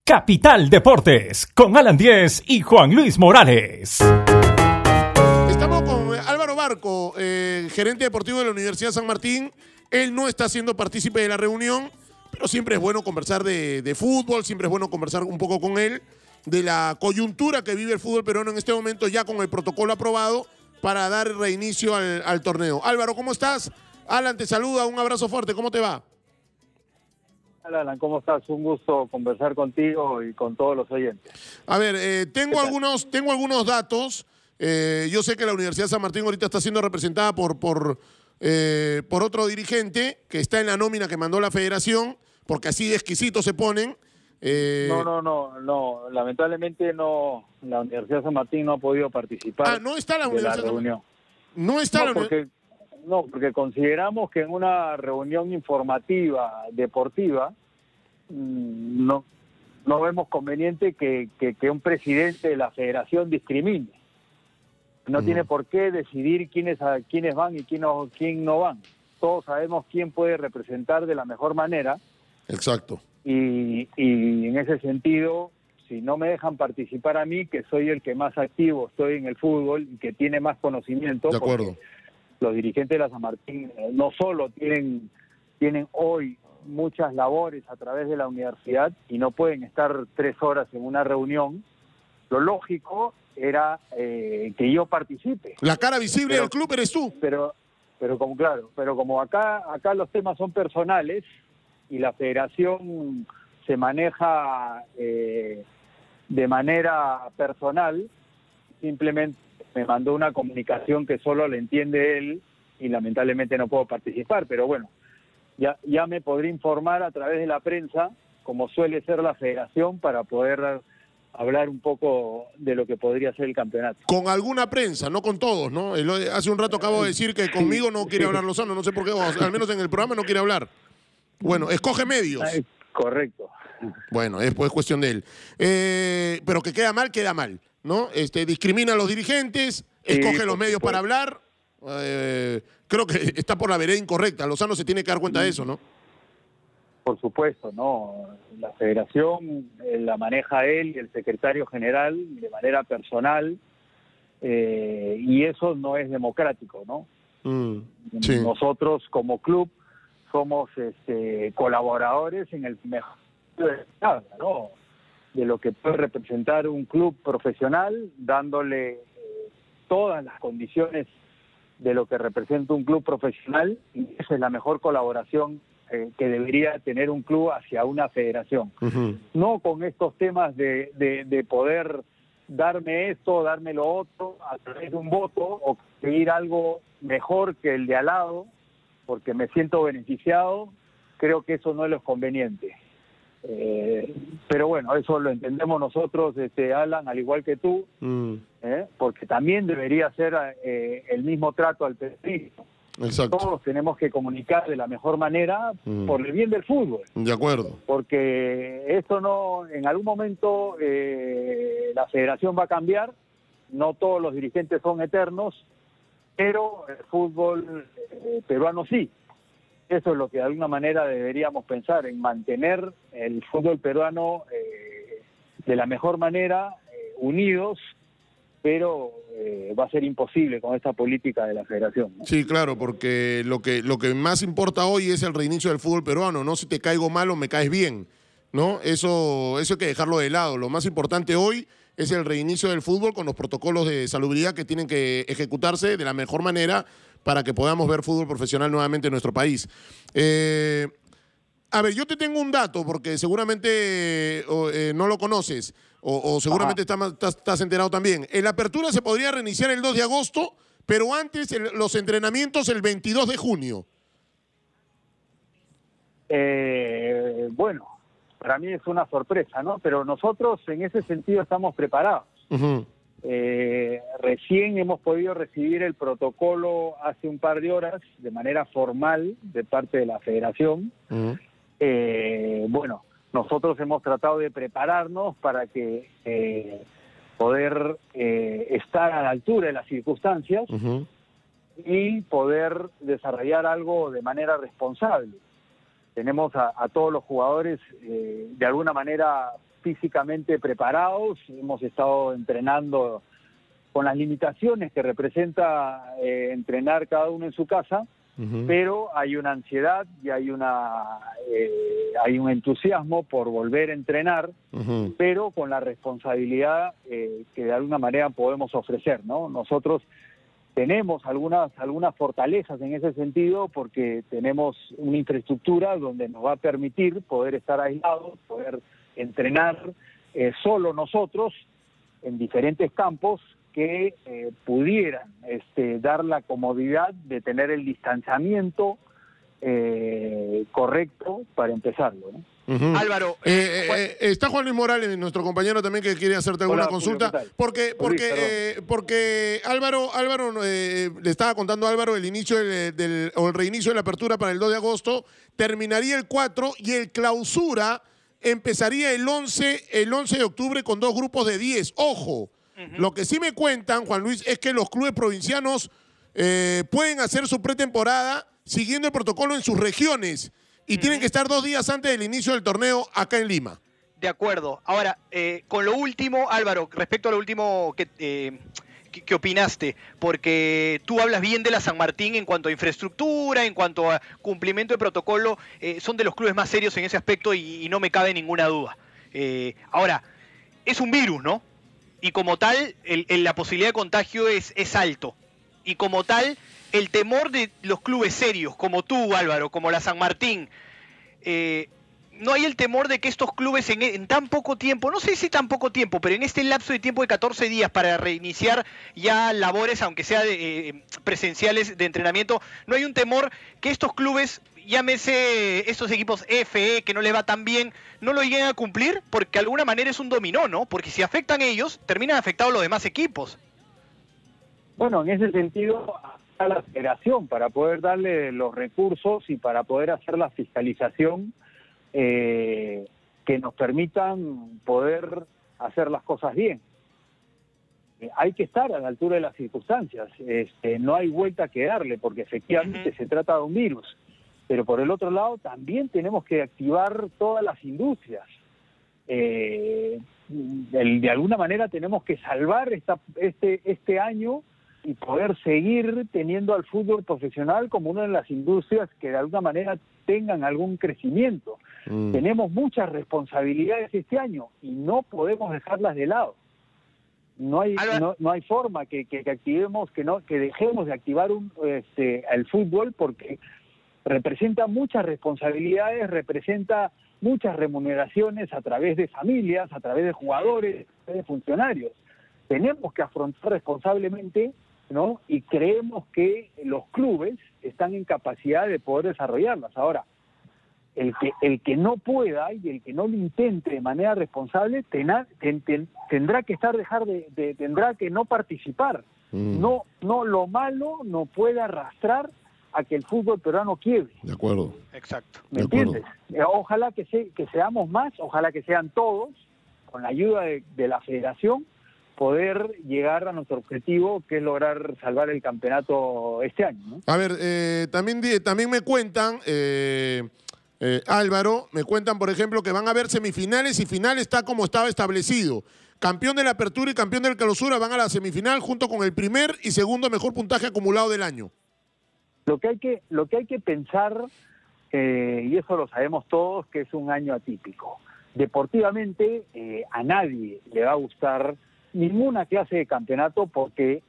Capital Deportes, con Alan Diez y Juan Luis Morales. Estamos con Álvaro Barco, gerente deportivo de la Universidad San Martín. Él no está siendo partícipe de la reunión, pero siempre es bueno conversar de fútbol, siempre es bueno conversar un poco con él de la coyuntura que vive el fútbol peruano en este momento, ya con el protocolo aprobado para dar reinicio al torneo. Álvaro, ¿cómo estás? Alan te saluda, un abrazo fuerte, ¿cómo te va? Alan, ¿cómo estás? Un gusto conversar contigo y con todos los oyentes. A ver, tengo algunos datos. Yo sé que la Universidad San Martín ahorita está siendo representada por otro dirigente que está en la nómina que mandó la federación, porque así de exquisitos se ponen. No. Lamentablemente no. La Universidad San Martín no ha podido participar. No está la de Universidad la reunión. No está porque consideramos que en una reunión informativa, deportiva, no vemos conveniente que un presidente de la federación discrimine. No tiene por qué decidir quiénes van y quién no van. Todos sabemos quién puede representar de la mejor manera. Exacto. Y en ese sentido, si no me dejan participar a mí, que soy el que más activo estoy en el fútbol y que tiene más conocimiento. De acuerdo. Los dirigentes de la San Martín no solo tienen hoy muchas labores a través de la universidad y no pueden estar 3 horas en una reunión. Lo lógico era que yo participe. La cara visible del club eres tú. Pero como acá los temas son personales y la federación se maneja de manera personal, simplemente me mandó una comunicación que solo le entiende él y lamentablemente no puedo participar, pero bueno, ya me podré informar a través de la prensa, como suele ser la federación, para poder hablar un poco de lo que podría ser el campeonato. Con alguna prensa, no con todos, ¿no? Hace un rato acabo de decir que conmigo no quiere hablar Lozano, no sé por qué, al menos en el programa no quiere hablar. Bueno, escoge medios. Correcto. Bueno, es cuestión de él. Pero que queda mal, ¿no? Discrimina a los dirigentes, escoge los medios para hablar. Creo que está por la vereda incorrecta. Lozano se tiene que dar cuenta de eso, ¿no? Por supuesto, no. La federación la maneja él y el secretario general de manera personal, y eso no es democrático, ¿no? Sí. Nosotros como club somos colaboradores en el mejor ¿no? de lo que puede representar un club profesional, dándole todas las condiciones de lo que representa un club profesional, y esa es la mejor colaboración que debería tener un club hacia una federación. No con estos temas de poder darme esto, darme lo otro, a través de un voto, o conseguir algo mejor que el de al lado, porque me siento beneficiado. Creo que eso no es lo conveniente. Pero bueno, eso lo entendemos nosotros, Alan, al igual que tú, porque también debería ser el mismo trato al periodismo. Exacto. Todos tenemos que comunicar de la mejor manera por el bien del fútbol. De acuerdo. Porque esto no, en algún momento la federación va a cambiar, no todos los dirigentes son eternos, pero el fútbol peruano sí. Eso es lo que de alguna manera deberíamos pensar, en mantener el fútbol peruano de la mejor manera, unidos, pero va a ser imposible con esta política de la federación, ¿no? Sí, claro, porque lo que más importa hoy es el reinicio del fútbol peruano, no si te caigo mal o me caes bien, ¿no? Eso hay que dejarlo de lado. Lo más importante hoy es el reinicio del fútbol con los protocolos de salubridad que tienen que ejecutarse de la mejor manera para que podamos ver fútbol profesional nuevamente en nuestro país. A ver, yo te tengo un dato, porque seguramente no lo conoces, o seguramente estás enterado también. La apertura se podría reiniciar el 2 de agosto, pero antes los entrenamientos el 22 de junio. Bueno, para mí es una sorpresa, ¿no? Pero nosotros en ese sentido estamos preparados. Recién hemos podido recibir el protocolo hace un par de horas de manera formal de parte de la federación. Bueno, nosotros hemos tratado de prepararnos para que poder estar a la altura de las circunstancias y poder desarrollar algo de manera responsable. Tenemos a todos los jugadores de alguna manera físicamente preparados, hemos estado entrenando con las limitaciones que representa entrenar cada uno en su casa, pero hay una ansiedad y hay un entusiasmo por volver a entrenar, pero con la responsabilidad que de alguna manera podemos ofrecer, ¿no? Nosotros tenemos algunas fortalezas en ese sentido porque tenemos una infraestructura donde nos va a permitir poder estar aislados, poder entrenar solo nosotros en diferentes campos que pudieran dar la comodidad de tener el distanciamiento correcto para empezarlo, ¿no? Álvaro, está Juan Luis Morales, nuestro compañero también, que quiere hacerte alguna consulta. Julio, porque Álvaro le estaba contando a Álvaro el inicio o el reinicio de la apertura para el 2 de agosto, terminaría el 4 y el clausura empezaría el 11 de octubre con 2 grupos de 10. Ojo, lo que sí me cuentan, Juan Luis, es que los clubes provincianos pueden hacer su pretemporada siguiendo el protocolo en sus regiones y tienen que estar 2 días antes del inicio del torneo acá en Lima. de acuerdo. Ahora, con lo último, Álvaro, respecto a lo último que opinaste, porque tú hablas bien de la San Martín en cuanto a infraestructura, en cuanto a cumplimiento de protocolo, son de los clubes más serios en ese aspecto y no me cabe ninguna duda. Ahora, es un virus, ¿no? Y como tal, la posibilidad de contagio es alto. Y como tal, el temor de los clubes serios, como tú, Álvaro, como la San Martín, no hay el temor de que estos clubes en tan poco tiempo, no sé si tan poco tiempo, pero en este lapso de tiempo de 14 días para reiniciar ya labores, aunque sea presenciales de entrenamiento, no hay un temor que estos clubes, llámese estos equipos FE, que no les va tan bien, no lo lleguen a cumplir, porque de alguna manera es un dominó, ¿no? Porque si afectan ellos, terminan afectados los demás equipos. Bueno, en ese sentido, a la federación, para poder darle los recursos y para poder hacer la fiscalización que nos permitan poder hacer las cosas bien. Hay que estar a la altura de las circunstancias, no hay vuelta que darle, porque efectivamente se trata de un virus. Pero por el otro lado también tenemos que activar todas las industrias. De alguna manera tenemos que salvar este año y poder seguir teniendo al fútbol profesional como una de las industrias que de alguna manera tengan algún crecimiento. Tenemos muchas responsabilidades este año y no podemos dejarlas de lado. No hay forma que activemos, que dejemos de activar el fútbol, porque representa muchas responsabilidades, representa muchas remuneraciones a través de familias, a través de jugadores, a través de funcionarios. Tenemos que afrontar responsablemente, ¿no? Y creemos que los clubes están en capacidad de poder desarrollarlas. Ahora, el que no pueda y el que no lo intente de manera responsable tendrá que tendrá que no participar. No, lo malo no puede arrastrar a que el fútbol peruano quiebre. De acuerdo. Exacto. ¿Me entiendes? Ojalá que seamos más, ojalá que sean todos, con la ayuda de la federación, poder llegar a nuestro objetivo, que es lograr salvar el campeonato este año, ¿no? A ver, también me cuentan, Álvaro, me cuentan, por ejemplo, que van a haber semifinales y finales, está como estaba establecido. Campeón de la apertura y campeón del clausura van a la semifinal junto con el primer y segundo mejor puntaje acumulado del año. Lo que hay que pensar, y eso lo sabemos todos, que es un año atípico. Deportivamente, a nadie le va a gustar ninguna clase de campeonato, porque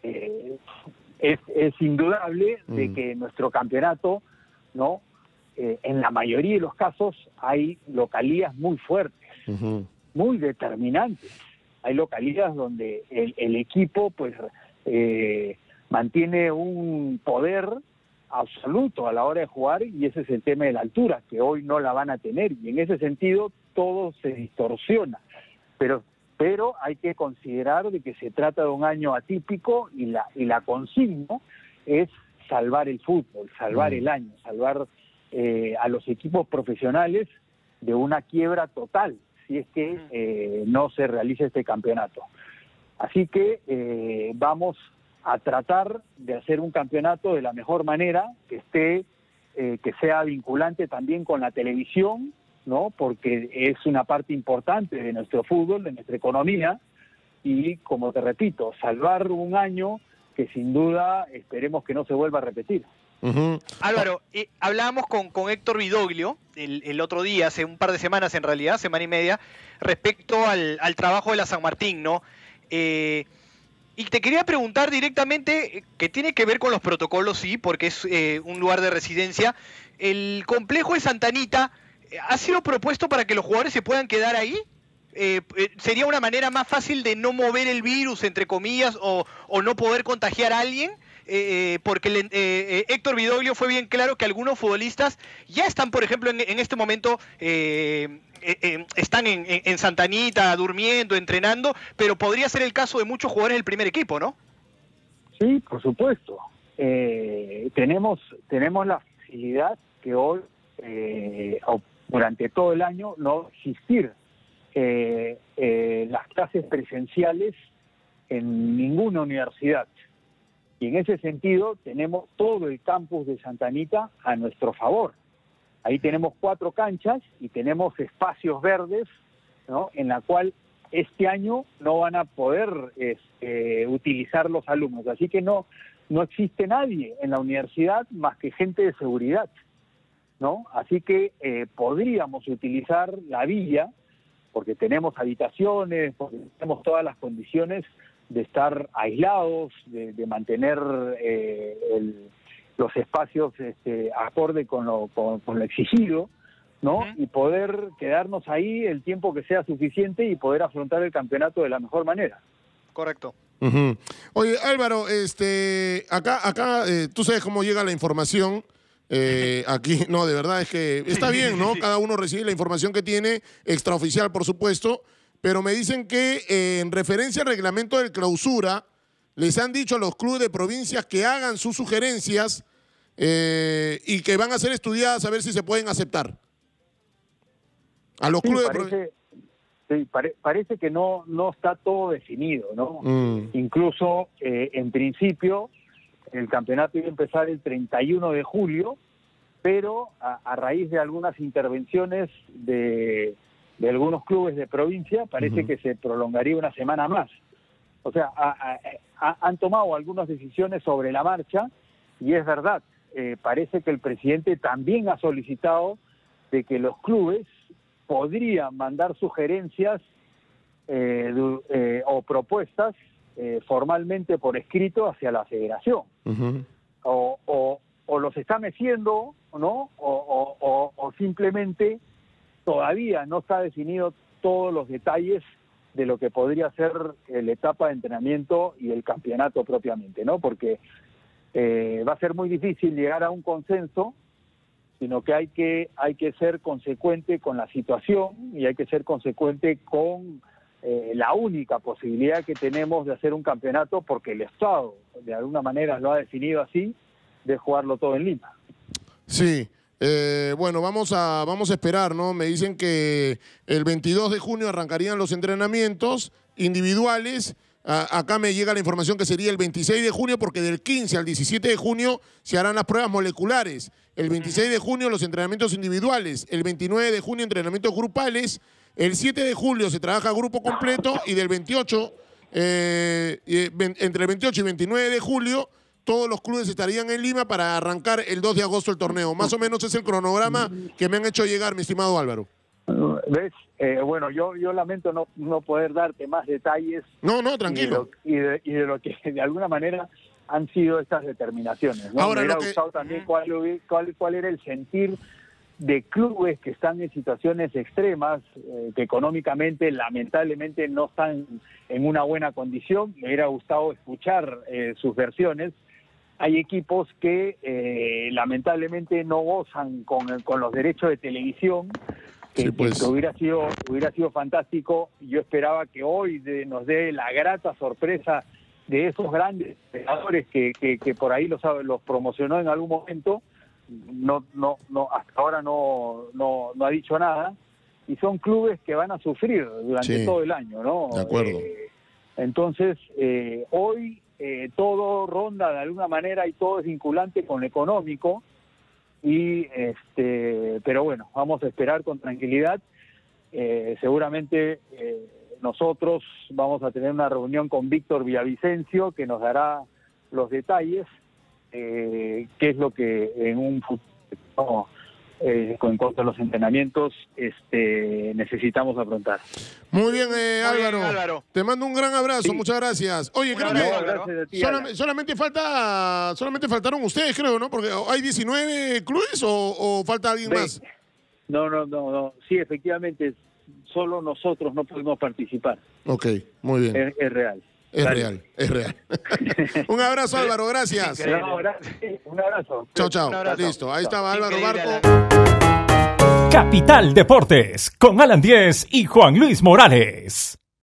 es indudable de que nuestro campeonato, ¿no? En la mayoría de los casos hay localías muy fuertes, muy determinantes. Hay localías donde el equipo pues mantiene un poder absoluto a la hora de jugar, y ese es el tema de la altura, que hoy no la van a tener, y en ese sentido todo se distorsiona. Pero hay que considerar de que se trata de un año atípico, y la consigna es salvar el fútbol, salvar el año, salvar a los equipos profesionales de una quiebra total, si es que no se realiza este campeonato. Así que vamos a tratar de hacer un campeonato de la mejor manera, que sea vinculante también con la televisión, ¿no? Porque es una parte importante de nuestro fútbol, de nuestra economía, y como te repito, salvar un año que sin duda esperemos que no se vuelva a repetir. Álvaro, hablábamos con Héctor Vidoglio el otro día, hace un par de semanas en realidad, semana y media, respecto al trabajo de la San Martín, ¿no? Y te quería preguntar directamente, que tiene que ver con los protocolos, sí, porque es un lugar de residencia. ¿El complejo de Santa Anita ha sido propuesto para que los jugadores se puedan quedar ahí? ¿Sería una manera más fácil de no mover el virus, entre comillas, o no poder contagiar a alguien? Porque Héctor Vidoglio fue bien claro que algunos futbolistas ya están, por ejemplo, en este momento están en Santa Anita durmiendo, entrenando, pero podría ser el caso de muchos jugadores del primer equipo, ¿no? Sí, por supuesto. Tenemos la facilidad que hoy, durante todo el año, no existir las clases presenciales en ninguna universidad. Y en ese sentido tenemos todo el campus de Santa Anita a nuestro favor. Ahí tenemos 4 canchas y tenemos espacios verdes, ¿no?, en la cual este año no van a poder utilizar los alumnos. Así que no existe nadie en la universidad más que gente de seguridad, ¿no? Así que podríamos utilizar la villa, porque tenemos habitaciones, porque tenemos todas las condiciones de estar aislados, de mantener los espacios acorde con lo exigido, ¿no? Y poder quedarnos ahí el tiempo que sea suficiente y poder afrontar el campeonato de la mejor manera. Correcto. Oye, Álvaro, acá tú sabes cómo llega la información. Aquí, no, de verdad es que está bien, ¿no? Cada uno recibe la información que tiene, extraoficial, por supuesto, pero me dicen que en referencia al reglamento del clausura, les han dicho a los clubes de provincias que hagan sus sugerencias y que van a ser estudiadas a ver si se pueden aceptar. A los clubes de provincias. Sí, parece que no está todo definido, ¿no? Incluso, en principio, el campeonato iba a empezar el 31 de julio, pero a raíz de algunas intervenciones de algunos clubes de provincia, parece que se prolongaría una semana más. O sea, han tomado algunas decisiones sobre la marcha, y es verdad, parece que el presidente también ha solicitado de que los clubes podrían mandar sugerencias o propuestas formalmente por escrito hacia la federación. O los está meciendo, ¿no? O simplemente todavía no está definido todos los detalles de lo que podría ser la etapa de entrenamiento y el campeonato propiamente, ¿no? Porque va a ser muy difícil llegar a un consenso, sino que hay que ser consecuente con la situación y hay que ser consecuente con la única posibilidad que tenemos de hacer un campeonato, porque el Estado de alguna manera lo ha definido así, de jugarlo todo en Lima. Sí. Bueno, vamos a esperar, ¿no? Me dicen que el 22 de junio arrancarían los entrenamientos individuales. Acá me llega la información que sería el 26 de junio, porque del 15 al 17 de junio se harán las pruebas moleculares. El 26 de junio los entrenamientos individuales. El 29 de junio entrenamientos grupales. El 7 de julio se trabaja grupo completo, y del 28, entre el 28 y 29 de julio, todos los clubes estarían en Lima para arrancar el 2 de agosto el torneo. Más o menos es el cronograma que me han hecho llegar, mi estimado Álvaro. ¿Ves? Bueno, yo lamento no poder darte más detalles. No, tranquilo. Y de lo que de alguna manera han sido estas determinaciones, ¿no? Ahora, me hubiera gustado también cuál era el sentir de clubes que están en situaciones extremas, que económicamente lamentablemente no están en una buena condición. Me hubiera gustado escuchar sus versiones. Hay equipos que lamentablemente no gozan con los derechos de televisión, que hubiera sido fantástico. Yo esperaba que hoy nos dé la grata sorpresa de esos grandes jugadores que por ahí los promocionó en algún momento. No, hasta ahora no ha dicho nada, y son clubes que van a sufrir durante todo el año, ¿no? De acuerdo. Entonces, hoy todo ronda de alguna manera y todo es vinculante con lo económico, Pero bueno, vamos a esperar con tranquilidad. Seguramente nosotros vamos a tener una reunión con Víctor Villavicencio que nos dará los detalles, qué es lo que en un futuro, en cuanto a los entrenamientos, necesitamos afrontar. Muy bien, Álvaro. bien, Álvaro. Te mando un gran abrazo, Sí. muchas gracias. Oye, creo abrazo, que Álvaro. Gracias a ti, Alan. solamente faltaron ustedes, creo, ¿no? Porque hay 19 clubes o falta alguien más. No. Sí, efectivamente, solo nosotros no podemos participar. Ok, muy bien. Es real. Es Dale. real, es real. Un abrazo, Álvaro, gracias. Increíble. No, gracias. Un abrazo. Chao, chao. Un abrazo. Listo, ahí estaba Álvaro Increíble, Barco. Capital Deportes con Alan Díez y Juan Luis Morales.